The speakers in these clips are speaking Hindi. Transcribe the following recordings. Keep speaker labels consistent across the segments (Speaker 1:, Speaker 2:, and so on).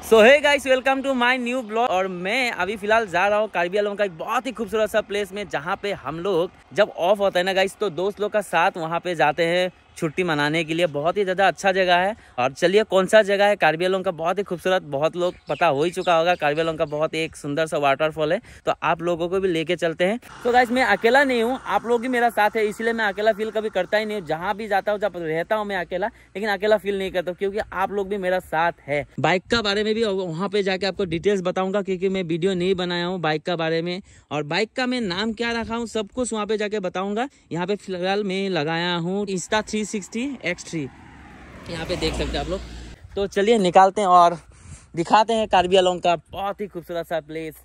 Speaker 1: So hey guys, welcome to my new blog. और मैं अभी फिलहाल जा रहा हूँ कार्बी आंलॉन्ग का एक बहुत ही खूबसूरत सा प्लेस में, जहाँ पे हम लोग जब ऑफ होता है ना गाइस, तो दोस्त लोग का साथ वहाँ पे जाते हैं छुट्टी मनाने के लिए। बहुत ही ज़्यादा अच्छा जगह है। और चलिए कौन सा जगह है, कार्बी आंलॉन्ग का बहुत ही खूबसूरत, बहुत लोग पता हो ही चुका होगा। कार्बी आंलॉन्ग का बहुत ही एक सुंदर सा वाटरफॉल है, तो आप लोगों को भी लेके चलते हैं। तो गाइस मैं अकेला नहीं हूँ, आप लोग भी मेरा साथ है, इसलिए मैं अकेला फील कभी करता ही नहीं हूँ। जहाँ भी जाता हूँ, जब रहता हूँ मैं अकेला, लेकिन अकेला फील नहीं करता हूँ, क्योंकि आप लोग भी मेरा साथ है। बाइक का बारे में भी वहाँ पे जाके आपको डिटेल्स बताऊंगा, क्योंकि मैं वीडियो नहीं बनाया हूँ बाइक का बारे में, और बाइक का मैं नाम क्या रखा हूँ सब कुछ वहाँ पे जाके बताऊंगा। यहाँ पे फिलहाल मैं लगाया हूँ Insta360 X3, यहाँ पे देख सकते हैं आप लोग। तो चलिए निकालते हैं और दिखाते हैं कार्बी आंलॉन्ग का बहुत ही खूबसूरत सा प्लेस।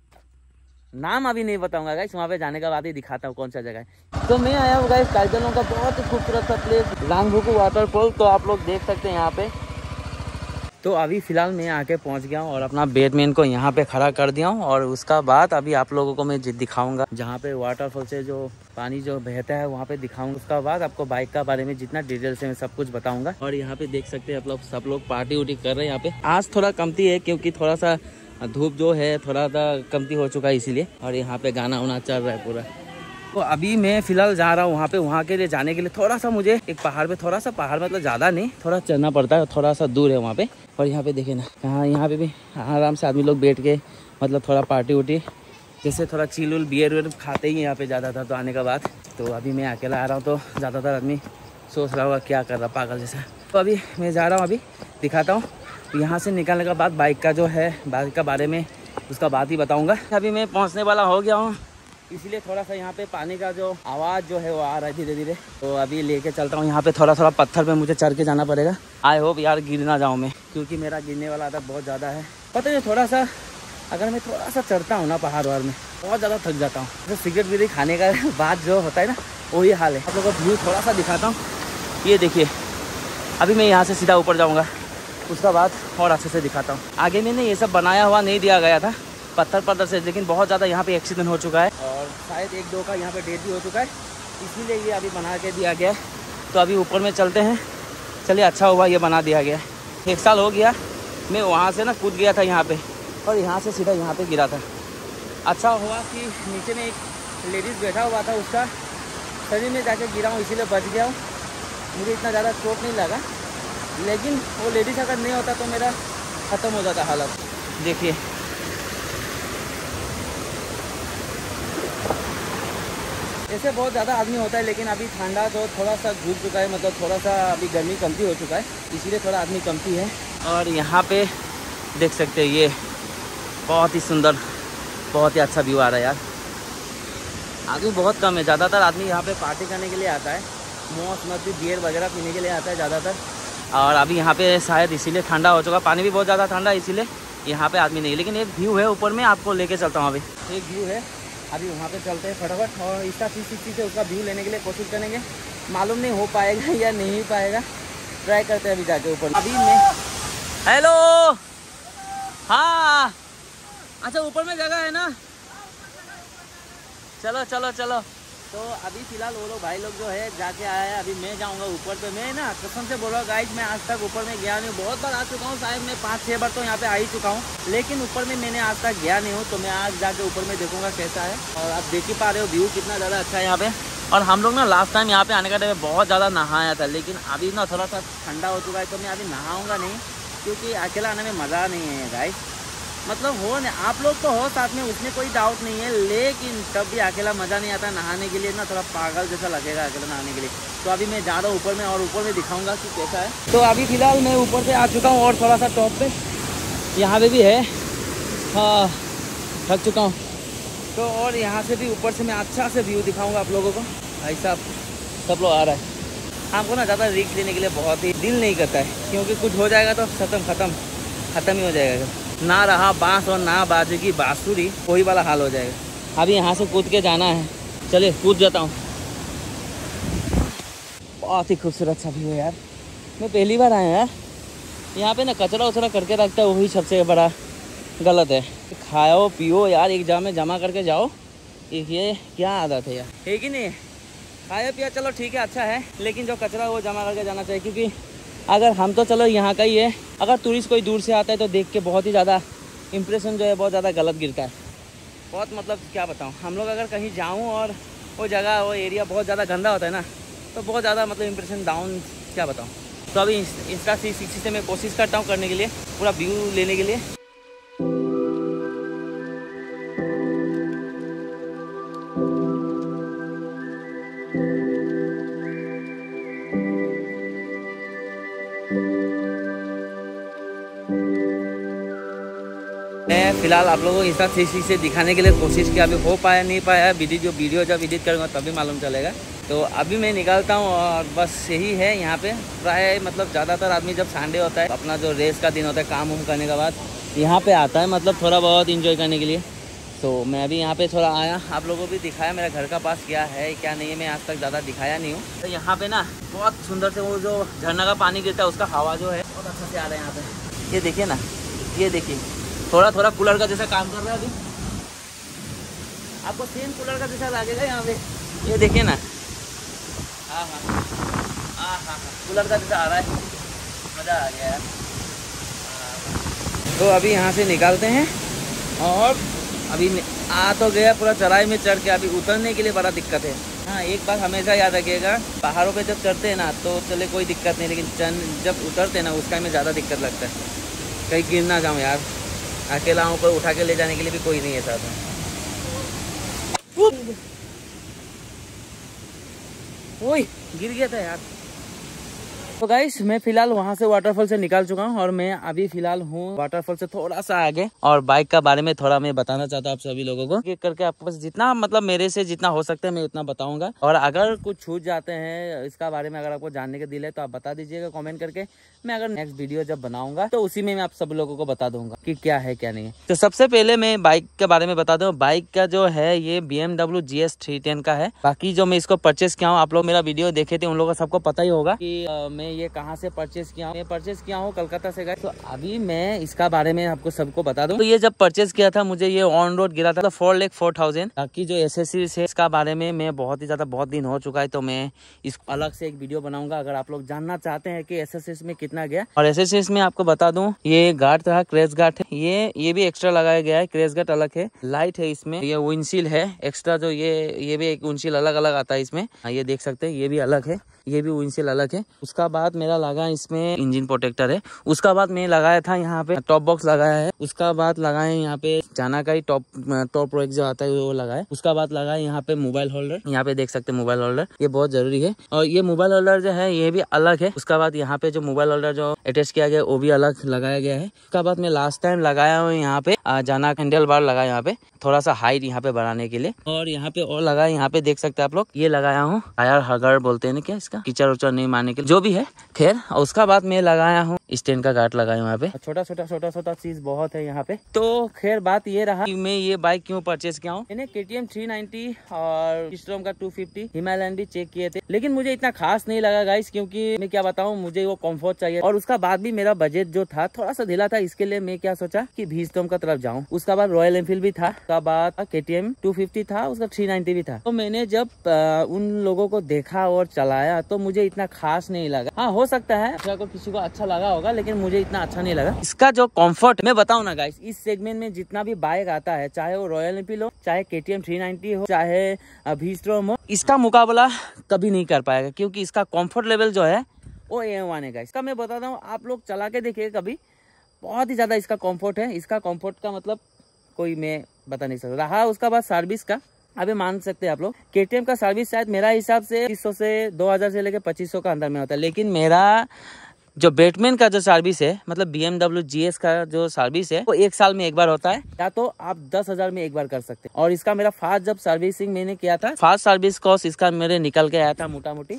Speaker 1: नाम अभी नहीं बताऊंगा गाइस, वहाँ पे जाने के बाद ही दिखाता हूँ कौन सा जगह है। तो मैं आया हूँ गाइस कार्बी आंलॉन्ग का बहुत ही खूबसूरत सा प्लेस रांगभुकु वाटरफॉल। तो आप लोग देख सकते हैं यहाँ पे। तो अभी फिलहाल मैं आके पहुंच गया हूँ और अपना बैटमैन को यहाँ पे खड़ा कर दिया हूँ, और उसका बाद अभी आप लोगों को मैं दिखाऊंगा जहाँ पे वाटरफॉल से जो पानी जो बहता है वहाँ पे दिखाऊंगा। उसका बाद आपको बाइक का बारे में जितना डिटेल्स है मैं सब कुछ बताऊंगा। और यहाँ पे देख सकते हैं आप लोग, सब लोग पार्टी उटी कर रहे हैं यहाँ पे। आज थोड़ा कमती है क्योंकि थोड़ा सा धूप जो है थोड़ा सा कमती हो चुका है इसीलिए। और यहाँ पे गाना वाना चल रहा है पूरा। तो अभी मैं फिलहाल जा रहा हूँ वहाँ पे। वहाँ के लिए जाने के लिए थोड़ा सा मुझे एक पहाड़ पे, थोड़ा सा पहाड़ मतलब ज़्यादा नहीं, थोड़ा चढ़ना पड़ता है, थोड़ा सा दूर है वहाँ पे। और यहाँ पे देखे ना, यहाँ पे भी आराम से आदमी लोग बैठ के मतलब थोड़ा पार्टी उटी, जैसे थोड़ा चिल उल बियर वेयर खाते ही यहाँ पे ज़्यादातर। तो आने के बाद तो अभी मैं अकेला आ रहा हूँ, तो ज़्यादातर आदमी सोच रहा होगा क्या कर रहा पागल जैसा। तो अभी मैं जा रहा हूँ, अभी दिखाता हूँ। यहाँ से निकलने के बाद बाइक का जो है, बाइक का बारे में उसका बात ही बताऊँगा। अभी मैं पहुँचने वाला हो गया हूँ, इसीलिए थोड़ा सा यहाँ पे पानी का जो आवाज़ जो है वो आ रहा है धीरे धीरे। तो अभी लेके चलता हूँ। यहाँ पे थोड़ा थोड़ा पत्थर पे मुझे चढ़ के जाना पड़ेगा। आई होप यार गिर ना जाऊँ मैं, क्योंकि मेरा गिरने वाला आदत बहुत ज़्यादा है। पता नहीं थोड़ा सा अगर मैं थोड़ा सा चढ़ता हूँ ना पहाड़ वार में, बहुत ज़्यादा थक जाता हूँ। तो सिगरेट विगरेट खाने का बाद जो होता है ना, वही हाल है। आप लोगों को व्यू थोड़ा सा दिखाता हूँ। ये देखिए, अभी मैं यहाँ से सीधा ऊपर जाऊँगा, उसका बाद और अच्छे से दिखाता हूँ। आगे मैंने ये सब बनाया हुआ नहीं दिया गया था पत्थर पत्थर से, लेकिन बहुत ज़्यादा यहाँ पे एक्सीडेंट हो चुका है और शायद एक दो का यहाँ पे डेथ भी हो चुका है, इसीलिए ये अभी बना के दिया गया है। तो अभी ऊपर में चलते हैं। चलिए अच्छा हुआ ये बना दिया गया। 1 साल हो गया मैं वहाँ से ना कूद गया था यहाँ पे, और यहाँ से सीधा यहाँ पे गिरा था। अच्छा हुआ कि नीचे में एक लेडीज़ बैठा हुआ था, उसका शरीर में जाके गिरा हूँ, इसीलिए बच गया हूँ। मुझे इतना ज़्यादा चोट नहीं लगा, लेकिन वो लेडीज़ अगर नहीं होता तो मेरा ख़त्म हो जाता हालत। देखिए ऐसे बहुत ज़्यादा आदमी होता है, लेकिन अभी ठंडा तो थोड़ा सा घुस चुका है, मतलब थोड़ा सा अभी गर्मी कमती हो चुका है, इसीलिए थोड़ा आदमी कमती है। और यहाँ पे देख सकते हैं, ये बहुत ही सुंदर, बहुत ही अच्छा व्यू आ रहा है यार। आदमी बहुत कम है, ज़्यादातर आदमी यहाँ पे पार्टी करने के लिए आता है, मौज मस्ती बियर वगैरह पीने के लिए आता है ज़्यादातर। और अभी यहाँ पे शायद इसीलिए ठंडा हो चुका, पानी भी बहुत ज़्यादा ठंडा है, इसीलिए यहाँ पे आदमी नहीं। लेकिन एक व्यू है ऊपर में, आपको लेके चलता हूँ। अभी एक व्यू है, अभी वहाँ पे चलते हैं फटाफट, और Insta360 से उसका व्यू लेने के लिए कोशिश करेंगे। मालूम नहीं हो पाएगा या नहीं पाएगा, ट्राई करते हैं अभी जाके ऊपर। अभी मैं हेलो, हाँ अच्छा ऊपर में जगह है ना, चलो चलो चलो। तो अभी फिलहाल वो लोग भाई लोग जो है जाके आया है, अभी मैं जाऊंगा ऊपर पे। मैं ना कसम से बोल रहा हूँ गाइस, मैं आज तक ऊपर में गया नहीं हूँ। बहुत बार आ चुका हूँ, शायद मैं 5-6 बार तो यहाँ पे आ ही चुका हूँ, लेकिन ऊपर में मैंने आज तक गया नहीं हूँ। तो मैं आज जाके ऊपर में देखूंगा कैसा है। और आप देख ही पा रहे हो व्यू कितना ज़्यादा अच्छा है यहाँ पे। और हम लोग ना लास्ट टाइम यहाँ पे आने का टाइम बहुत ज़्यादा नहाया था, लेकिन अभी ना थोड़ा सा ठंडा हो चुका है, तो मैं अभी नहाऊँगा नहीं, क्योंकि अकेला आने में मज़ा नहीं है गाइस। मतलब हो न, आप लोग तो हो साथ में, उसमें कोई डाउट नहीं है, लेकिन तब भी अकेला मज़ा नहीं आता नहाने के लिए ना, थोड़ा पागल जैसा लगेगा अकेला नहाने के लिए। तो अभी मैं जा रहा हूँ ऊपर में, और ऊपर में दिखाऊंगा कि कैसा है। तो अभी फ़िलहाल मैं ऊपर से आ चुका हूँ, और थोड़ा सा टॉप पे यहाँ पे भी है। हाँ थक चुका हूँ, तो और यहाँ से भी ऊपर से मैं अच्छा से व्यू दिखाऊँगा आप लोगों को। भाई साहब सब लोग आ रहा है। आपको ना ज़्यादा रिस्क लेने के लिए बहुत ही दिल नहीं करता है, क्योंकि कुछ हो जाएगा तो ख़त्म ही हो जाएगा। ना रहा बांस और ना बाजेगी बांसुरी, वही वाला हाल हो जाएगा। अभी यहाँ से कूद के जाना है, चलिए कूद जाता हूँ। बहुत ही खूबसूरत सा व्यू है यार, मैं पहली बार आया यार। यहाँ पे ना कचरा उचरा करके रखता है, वही सबसे बड़ा गलत है। खाओ पियो यार, एक जगह में जमा करके जाओ, ये क्या आदत है यार, है कि नहीं? खाया पिया चलो ठीक है, अच्छा है, लेकिन जो कचरा वो जमा करके जाना चाहिए, क्योंकि अगर हम तो चलो यहाँ का ही है, अगर टूरिस्ट कोई दूर से आता है तो देख के बहुत ही ज़्यादा इम्प्रेशन जो है बहुत ज़्यादा गलत गिरता है। बहुत मतलब क्या बताऊँ, हम लोग अगर कहीं जाऊँ और वो जगह वो एरिया बहुत ज़्यादा गंदा होता है ना, तो बहुत ज़्यादा मतलब इम्प्रेशन डाउन, क्या बताऊँ। तो अभी इंस्टा 360 से मैं कोशिश करता हूँ करने के लिए, पूरा व्यू लेने के लिए। मैं फिलहाल आप लोगों को इंस्टा 360 से दिखाने के लिए कोशिश किया, अभी हो पाया नहीं पाया, वीडियो जब एडिट करूँगा तभी मालूम चलेगा। तो अभी मैं निकलता हूँ और बस यही है। यहाँ पे प्राय मतलब ज़्यादातर आदमी जब संडे होता है, अपना जो रेस्ट का दिन होता है काम उम करने के बाद यहाँ पे आता है, मतलब थोड़ा बहुत एंजॉय करने के लिए। तो मैं अभी यहाँ पे थोड़ा आया, आप लोगों को भी दिखाया मेरा घर का पास क्या है क्या नहीं है, मैं आज तक ज़्यादा दिखाया नहीं हूँ। तो यहाँ पे ना बहुत सुंदर से वो जो झरना का पानी गिरता है उसका हवा जो है बहुत अच्छा से आ रहा है यहाँ पे। ये देखिए ना, ये देखिए थोड़ा थोड़ा कूलर का जैसा काम कर रहा है अभी, आपको सेम कूलर का जैसा लगेगा यहाँ पे। ये देखिए ना, हाँ हाँ हाँ हाँ कूलर का जैसा आ रहा है, मज़ा आ गया यार। तो अभी यहाँ से निकालते हैं और अभी आ तो गया पूरा चढ़ाई में चढ़ के, अभी उतरने के लिए बड़ा दिक्कत है। हाँ एक बात हमेशा याद रखिएगा, पहाड़ों पे जब चढ़ते हैं ना तो चले कोई दिक्कत नहीं, लेकिन जब उतरते हैं ना उसका में ज़्यादा दिक्कत लगता है, कहीं गिर ना जाऊँ यार। अकेला हूँ, पर उठा के ले जाने के लिए भी कोई नहीं है साथ में। ओए गिर गया था यार। तो गाइस मैं फिलहाल वहां से वाटरफॉल से निकल चुका हूँ और मैं अभी फिलहाल हूँ वाटरफॉल से थोड़ा सा आगे, और बाइक का बारे में थोड़ा मैं बताना चाहता हूँ आप सभी लोगों को, एक करके आपको बस जितना मतलब मेरे से जितना हो सकता है मैं उतना बताऊंगा। और अगर कुछ छूट जाते हैं इसका बारे में, अगर आपको जानने का दिल है तो आप बता दीजिएगा कॉमेंट करके। मैं अगर नेक्स्ट वीडियो जब बनाऊंगा तो उसी में मैं आप सब लोगों को बता दूंगा कि क्या है क्या नहीं है। तो सबसे पहले मैं बाइक के बारे में बता दूं, बाइक का जो है ये BMW GS 310 का है। बाकी जो मैं इसको परचेस किया हूँ, आप लोग मेरा वीडियो देखे थे उन लोगों को सबको पता ही होगा कि मैं ये कहाँ से परचेस किया हूँ। मैं परचेस किया हूँ कलकत्ता से गाइस। तो अभी मैं इसका बारे में आपको सबको बता दूं। तो ये जब परचेस किया था मुझे ये ऑन रोड गिरा था 4,04,000। बाकी जो एसेसरीज है इसका बारे में मैं बहुत ही ज्यादा बहुत दिन हो चुका है, तो मैं इसको अलग से एक वीडियो बनाऊंगा अगर आप लोग जानना चाहते हैं कि एसेसरीज में कितना गया। और एसेसरीज में आपको बता दूं ये गार्ड था, क्रैश गार्ड है, ये भी एक्स्ट्रा लगाया गया है, क्रैश गार्ड अलग है, लाइट है इसमें, ये विंडशील्ड है एक्स्ट्रा, जो ये भी एक विंडशील्ड अलग अलग आता है इसमें, ये देख सकते हैं, ये भी अलग है, ये भी विंडशील्ड अलग है। उसका बाद मेरा लगा इसमें इंजन प्रोटेक्टर है। उसका बाद मैं लगाया था यहाँ पे टॉप बॉक्स लगाया है। उसका बाद लगाए यहाँ पे जाना का ही टॉप रैक जो आता है वो लगाया। उसका बाद लगाया यहाँ पे मोबाइल होल्डर, यहाँ पे देख सकते हैं मोबाइल होल्डर, ये बहुत जरूरी है। और ये मोबाइल होल्डर जो है ये भी अलग है। उसका बाद यहाँ पे जो मोबाइल होल्डर जो अटैच किया गया वो भी अलग लगाया गया है। उसका बाद मैं लास्ट टाइम लगाया हूँ यहाँ पे जाना हैंडल बार लगाया यहाँ पे, थोड़ा सा हाइट यहाँ पे बढ़ाने के लिए। और यहाँ पे और लगाया, यहाँ पे देख सकते हैं आप लोग, ये लगाया हूँ टायर हगर बोलते हैं ना क्या इसका, कीचड़ उचड़ नहीं मारने के लिए, जो भी है खैर। उसका बाद मैं लगाया हूँ स्टैंड का गार्ड लगाया यहाँ पे, छोटा छोटा चीज बहुत है यहाँ पे। तो खैर बात ये रहा कि मैं ये बाइक क्यों परचेज किया हूँ। मैंने KTM 390 और स्ट्रॉम का 250 हिमालयन भी चेक किए थे, लेकिन मुझे इतना खास नहीं लगा गाइस, क्योंकि मैं क्या बताऊँ मुझे वो कंफर्ट चाहिए। और उसका बाद भी मेरा बजट जो था थोड़ा सा ढीला था, इसके लिए मैं क्या सोचा कि V-Storm का तरफ जाऊँ। उसका बाद रॉयल एनफील्ड भी था, उसका बाद KTM 250 था, उसका 390 भी था। तो मैंने जब उन लोगों को देखा और चलाया तो मुझे इतना खास नहीं लगा। हाँ हो सकता है अगर किसी को अच्छा लगा होगा, लेकिन मुझे इतना अच्छा नहीं लगा। इसका जो कंफर्ट मैं बताऊं ना गाइस, इस सेगमेंट में जितना भी बाइक आता है, चाहे वो रॉयल एनफील्ड हो, चाहे KTM 390 हो, चाहे V-Storm हो, इसका मुकाबला कभी नहीं कर पाएगा, क्योंकि इसका कंफर्ट लेवल जो है वो A1 है गाइस। इसका मैं बताता हूँ, आप लोग चला के देखिए कभी, बहुत ही ज्यादा इसका कंफर्ट है। इसका कंफर्ट का मतलब कोई मैं बता नहीं सकता। रहा उसका बाद सर्विस का, अभी मान सकते हैं आप लोग KTM का सर्विस शायद मेरा हिसाब से 300 से 2000 से लेकर 2500 का अंदर में होता है, लेकिन मेरा जो बैटमैन का जो सर्विस है, मतलब BMW GS का जो सर्विस है वो 1 साल में एक बार होता है, या तो आप 10,000 में एक बार कर सकते हैं। और इसका मेरा फास्ट जब सर्विसिंग मैंने किया था, फास्ट सर्विस कॉस्ट इसका मेरे निकल के आया था मोटा मोटी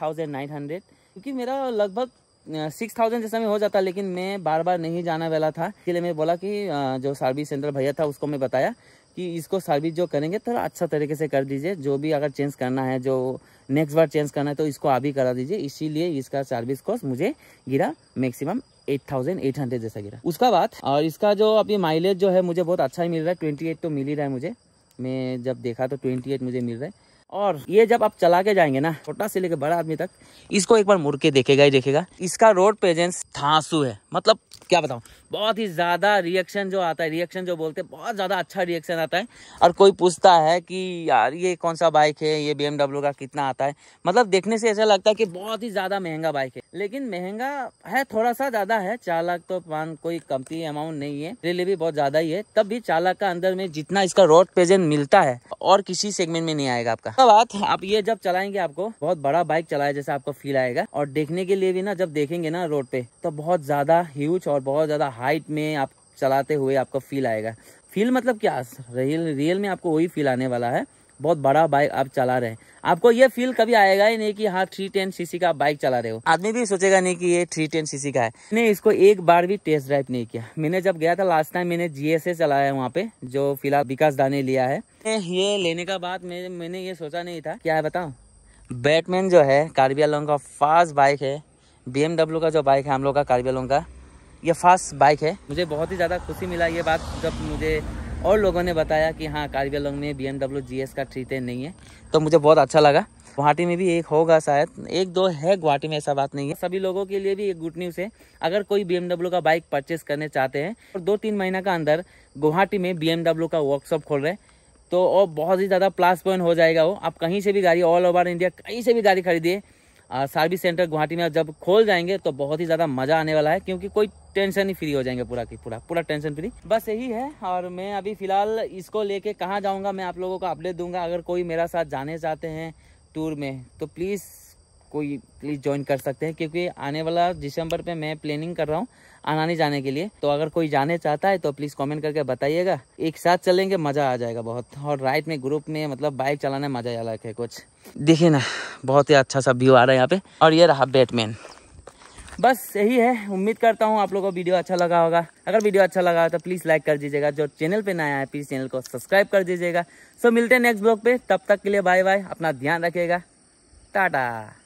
Speaker 1: 8,900, क्योंकि मेरा लगभग 6,000 जैसा में हो जाता, लेकिन मैं बार बार नहीं जाना वाला था, इसलिए मैं बोला कि जो सर्विस सेंटर भैया था उसको मैं बताया कि इसको सर्विस जो करेंगे थोड़ा अच्छा तरीके से कर दीजिए, जो भी अगर चेंज करना है, जो नेक्स्ट बार चेंज करना है तो इसको अभी करा दीजिए। इसीलिए इसका सर्विस कॉस्ट मुझे गिरा मैक्सिमम 8,800 जैसा गिरा। उसका बाद और इसका जो अभी माइलेज जो है मुझे बहुत अच्छा ही मिल रहा है, 28 तो मिल ही रहा है मुझे। मैं जब देखा तो 28 मुझे मिल रहा है। और ये जब आप चला के जाएंगे ना, छोटा से लेकर बड़ा आदमी तक इसको एक बार मुड़ के देखेगा ही देखेगा। इसका रोड प्रेजेंस धांसू है, मतलब क्या बताऊं, बहुत ही ज्यादा रिएक्शन जो आता है, रिएक्शन जो बोलते हैं, बहुत ज्यादा अच्छा रिएक्शन आता है। और कोई पूछता है कि यार ये कौन सा बाइक है, ये BMW का कितना आता है, मतलब देखने से ऐसा लगता है कि बहुत ही ज्यादा महंगा बाइक है, लेकिन महंगा है, थोड़ा सा ज्यादा है। 4 लाख तो कोई कमती अमाउंट नहीं है, रिले भी बहुत ज्यादा ही है। तब भी 4 लाख का अंदर में जितना इसका रोड प्रेजेंस मिलता है और किसी सेगमेंट में नहीं आएगा आपका। बात आप ये जब चलाएंगे आपको बहुत बड़ा बाइक चलाए जैसा आपको फील आएगा। और देखने के लिए भी ना, जब देखेंगे ना रोड पे, तो बहुत ज्यादा ह्यूज और बहुत ज्यादा हाइट में आप चलाते हुए आपको फील आएगा। फील मतलब क्या, रियल में आपको वही फील आने वाला है। बहुत बड़ा बाइक आप चला रहे हैं, आपको ये फील कभी आएगा ही नहीं कि हाँ 310 सीसी का बाइक चला रहे हो। आदमी भी सोचेगा नहीं कि ये 310 सीसी का है। मैंने इसको एक बार भी टेस्ट ड्राइव नहीं किया। मैंने जब गया था लास्ट टाइम, मैंने GSA चलाया है वहाँ पे, जो फिलहाल विकास दा ने लिया है। ये लेने का बाद मैंने ये सोचा नहीं था, क्या है बताऊँ, बैटमैन जो है कार्बी आंगलोंग का फास्ट बाइक है। BMW का जो बाइक है हम लोग का कार्बी आंगलोंग का, ये फास्ट बाइक है। मुझे बहुत ही ज़्यादा खुशी मिला ये बात जब मुझे और लोगों ने बताया कि हाँ कार्बी आंगलोंग में BMW GS का 310 नहीं है, तो मुझे बहुत अच्छा लगा। गुवाहाटी में भी एक होगा शायद, 1-2 है गुवाहाटी में, ऐसा बात नहीं है। सभी लोगों के लिए भी एक गुड न्यूज़ है, अगर कोई BMW का बाइक परचेस करने चाहते हैं और 2-3 महीना का अंदर गुवाहाटी में BMW का वर्कशॉप खोल रहे हैं, तो और बहुत ही ज़्यादा प्लस पॉइंट हो जाएगा वो। आप कहीं से भी गाड़ी, ऑल ओवर इंडिया कहीं से भी गाड़ी खरीदिए, सर्विस सेंटर गुवाहाटी में जब खोल जाएंगे तो बहुत ही ज़्यादा मज़ा आने वाला है, क्योंकि कोई टेंशन ही फ्री हो जाएंगे, पूरा की पूरा टेंशन फ्री। बस यही है। और मैं अभी फ़िलहाल इसको लेके कहाँ जाऊँगा मैं आप लोगों को अपडेट दूंगा। अगर कोई मेरा साथ जाने चाहते हैं टूर में तो प्लीज़ ज्वाइन कर सकते हैं, क्योंकि आने वाला दिसंबर पे मैं प्लानिंग कर रहा हूँ आनानी जाने के लिए। तो अगर कोई जाने चाहता है तो प्लीज़ कमेंट करके बताइएगा, एक साथ चलेंगे, मज़ा आ जाएगा बहुत। और राइड में ग्रुप में मतलब बाइक चलाने मज़ा अलग है कुछ। देखिए ना, बहुत ही अच्छा सा व्यू आ रहा है यहाँ पे। और ये रहा बैटमैन। बस यही है, उम्मीद करता हूँ आप लोगों को वीडियो अच्छा लगा होगा। अगर वीडियो अच्छा लगा तो प्लीज़ लाइक कर दीजिएगा, जो चैनल पे नया है प्लीज़ चैनल को सब्सक्राइब कर दीजिएगा। सो मिलते हैं नेक्स्ट ब्लॉग पे, तब तक के लिए बाय बाय, अपना ध्यान रखिएगा, टाटा।